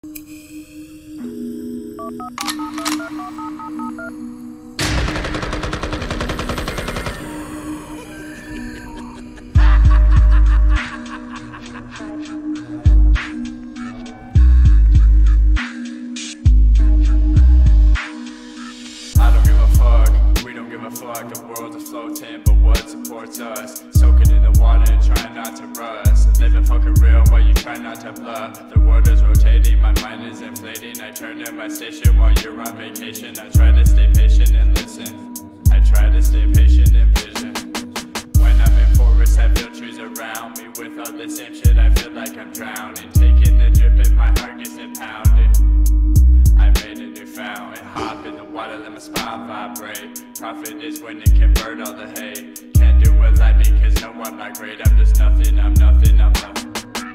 Fuck, the world is floating, but what supports us? Soaking in the water and trying not to rust. Living fucking real while you try not to blur. The world is rotating, my mind is inflating. I turn to my station while you're on vacation. I try to stay patient and listen. I try to stay patient and vision. When I'm in forests, I feel trees around me. With all the same shit, I feel like I'm drowning. Taking the drip and my heart gets impounded. I made a new fountain, hop in the water, let my spine vibrate. Profit is when it convert all the hate. Can't do it like me cause no I'm not great. I'm just nothing, I'm nothing, I'm nothing.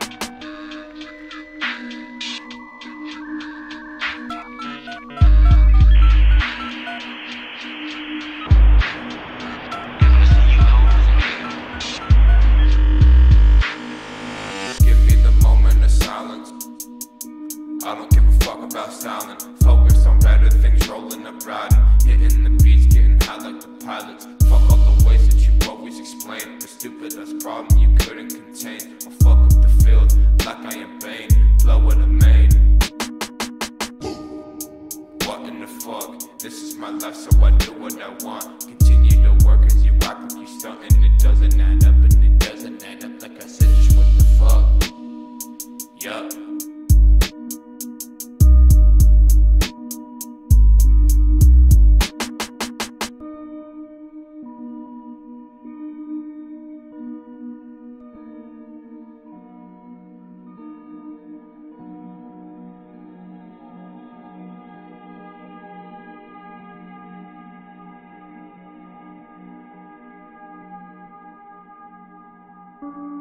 Give me the moment of silence. I don't give a fuck about styling. Focus on better things, rolling up riding. Hitting the beats, getting high like the pilots. Fuck all the ways that you always explain. The stupid ass problem you couldn't contain. I'll fuck up the field like I am Bane. Blow in the main. What in the fuck? This is my life, so I do what I want. Continue to work as you rock like you stuntin'. It doesn't add up and it doesn't add up. Like I said, just what the fuck? Yup. Thank you.